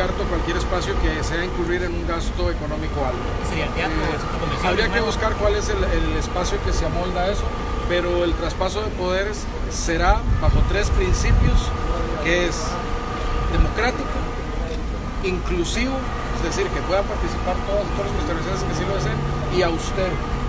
descarto cualquier espacio que sea incurrir en un gasto económico alto. ¿Sería teatro o centro comercial? Habría que buscar cuál es el espacio que se amolda a eso, pero el traspaso de poderes será bajo 3 principios, que es democrático, inclusivo, es decir, que puedan participar todos los costarricenses que sí lo deseen, y austero.